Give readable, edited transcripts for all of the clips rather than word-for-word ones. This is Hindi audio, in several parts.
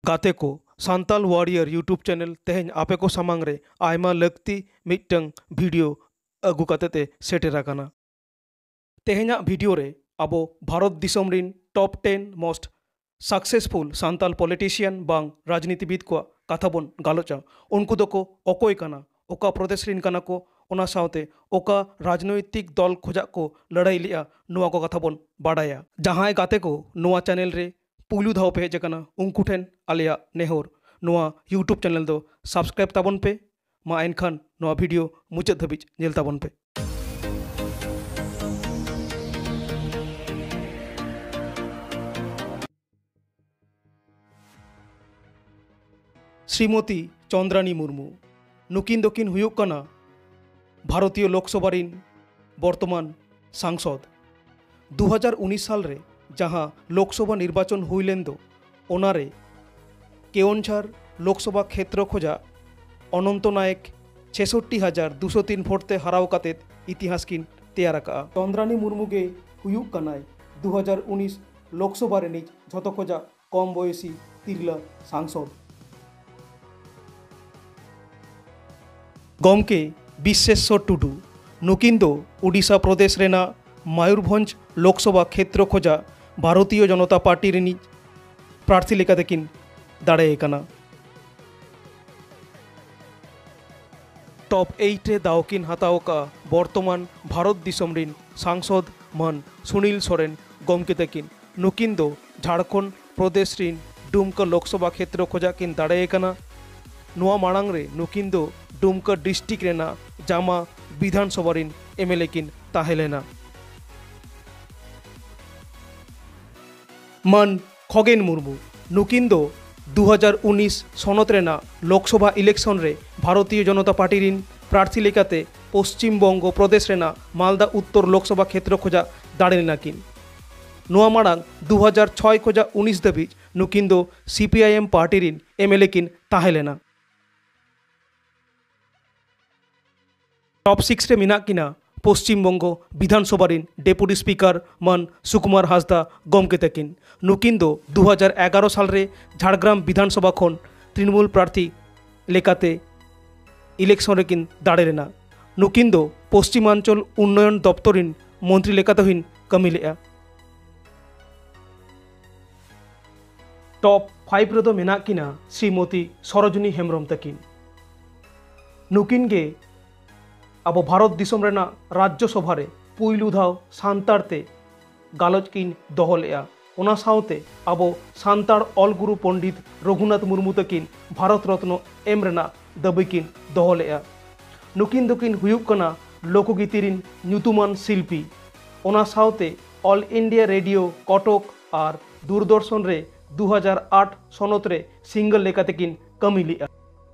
गाते को सांताल वॉरियर यूट्यूब चैनल तेहन आपे को सामांग रे आयमा लगती मिटंग वीडियो अगु काते सेटेर आकाना। तेहना वीडियो रे अबो भारत दिसम रिन top 10 most successful Santal politician बांग राजनीतिविद को कथा बन गालोचा उनको दको अकोय काना ओका प्रदेश रिन काना को ओना सावते ओका राजनैतिक दल खोजा को लड़ाई लिया नुआ को कथा बन बाडाया। जहां गाते को नुआ चैनल रे पुलू धाव पे हेजना उनको ठेन आलिया नेहर नुआ यूट्यूब चैनल दो सब्सक्राइब ताबन पे मा एनखान नुआ वीडियो मुचाद धाबिज नेल ताबन पे। श्रीमती चंद्रानी मुर्मू नुकिन दकिन हुयुक कना भारतीय लोकसभा रिन वर्तमान सांसद 2019 साल रे जहां लोकसभा निर्वाचन हुईलेन दो ओनारे केओनझर लोकसभा क्षेत्र खोजा अनंत नायक 66,203 भोटते हराव काते इतिहास किन तैयार का। चंद्रानी मुर्मू के हुयुक कनाय 2019 लोकसभा रिनिज झतो खोजा कम बयसी तिरला सांसद गमके विश्वेश्वर टुडू नुकिन दो उड़ीसा प्रदेश रेना मयूरभंज लोकसभा क्षेत्र खोजा भारतीय जनता पार्टी रिनिज प्रार्थी लेका देकिन दाड़े काना। टॉप 8 रे दावकिन हाताव का वर्तमान भारत दिसम रिन सांसद मन सुनील सोरेन गमके देकिन नुकिन दो झारखंड प्रदेश रिन डुमका लोकसभा क्षेत्र खोजा किन दाड़े काना। नुआ मांग रे नुकिन दो डुमका डिस्ट्रिक्ट रेना जामा विधानसभा रिन एमएलए किन ताहेलेना। मन खगेन मुर्मू नुकिन दो 2019 सनत रेना लोकसभा इलेक्शन रे भारतीय जनता पार्टी रिन प्रार्थी लेकाते पश्चिम बंग प्रदेश रेना मालदा उत्तर लोकसभा क्षेत्र खोजा दाड़ेना किन। नुआ मांग 2006 खोजा 19 दबिज नुकिन दो सीपीआईएम पार्टी रिन एमएलए किन ताहेलेना। टॉप 6 रे मिना किना पश्चिम बंग विधानसभा रिन डेपुटी स्पीकर मन सुकुमार हासदा गमके तकिन नुकिन दो 2011 साल रे झाड़ग्राम विधानसभा खन तृणमूल प्रार्थी लेकाते इलेक्शन रे किन दाड़े रेना। नुकिन दो पश्चिमांचल उन्नयन दप्तर रिन मंत्री लेकाते हिन कमी लेआ। टॉप 5 रे दो मेना किना श्रीमती सरोजिनी हेम्ब्रम तकिन नुकिन गे अब भारत दिसम रेना राज्यसभा रे पुइलू धाव सांतारते गालोच किन दहलेआ। ओना सावते अब सांतार अलगुरु पंडित रघुनाथ मुर्मू तकिन भारत रत्न एम रेना दाबी किन दहलेआ। नुकिन दकिन हुयुक कना लोकगीति रिन ᱧᱩᱛᱩᱢᱟᱱ शिल्पी ओना सावते ऑल इंडिया रेडियो कटक और दूरदर्शन रे 2008 सनत रे सिंगल लेकाते किन कमी लिया।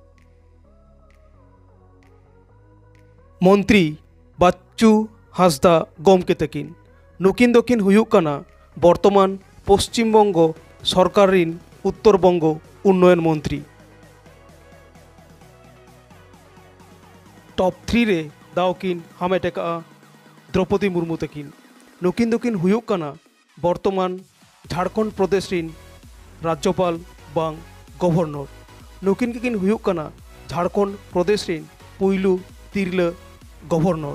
मंत्री बाच्चू हासदा गमके तकिन नुकिन दकिन हुयुक कना वर्तमान पश्चिम बंग सरकार रिन उत्तर बंग उन्नयन मंत्री। टॉप 3 रे दावकिन हामेटेका द्रौपदी मुर्मू तकिन नुकिन दकिन हुयुक कना वर्तमान झारखंड प्रदेश रिन राज्यपाल बांग गवर्नर। नुकिन किन हुयुक कना झारखंड प्रदेश रिन पुइलू तिरला गवर्नर।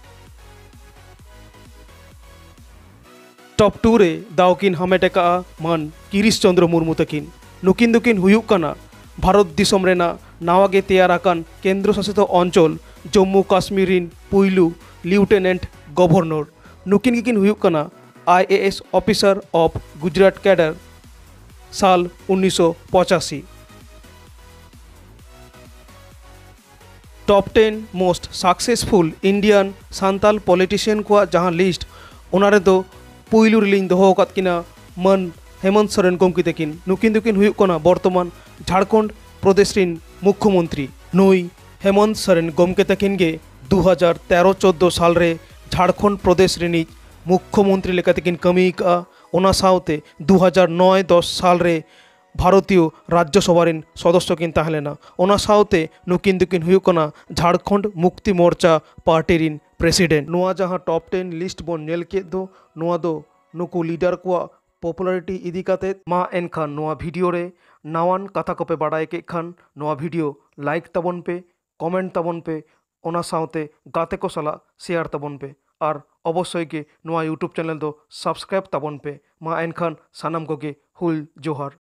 टॉप 2 रे दावकिन हामेटेका मन किरीश चंद्र मुर्मू तकिन नुकिन दकिन हुयुक कना भारत दिसम रेना नावागे तैयार आकान केंद्र शासित अंचल जम्मू काश्मीर रिन पुइलू लिeutenant गवर्नर। नुकिन किन हुयुक कना IAS officer of Gujarat cadre साल 1985। Top 10 most successful Indian Santal politician को जहां लिस्ट ओनारे दो पुइलू रिलिंग दोहो कात किना मन हेमंत सोरेन गमके तकिन नुकिन दकिन हुयुक कना वर्तमान झारखंड प्रदेश रिन मुख्यमंत्री। नुई हेमंत सोरेन गमके तकिन गे 2013-14 साल रे झारखंड प्रदेश रिनिज मुख्यमंत्री लेकाते किन कमी का। ओना सावते 2009-10 साल रे भारतीय राज्यसभा रिन सदस्य किन ताहेलेना। ओना सावते नुकिन दकिन हुयुक कना झारखंड मुक्ति मोर्चा पार्टी रिन प्रेसिडेंट। नुआ जहां टॉप 10 लिस्ट बन नेल के दो नुआ दो नुकु लीडर को पॉपुलरिटी इदी काते मा एनखान नोआ वीडियो रे नावान कथा को पे बाड़ाय के खान नोआ वीडियो लाइक तबन पे कमेंट तबन पे ओना साउते गाते को सला शेयर तबन पे और अवश्य के नोआ यूट्यूब चैनल दो सब्सक्राइब तबन पे मा एनखान सानम को के हुल जोहार।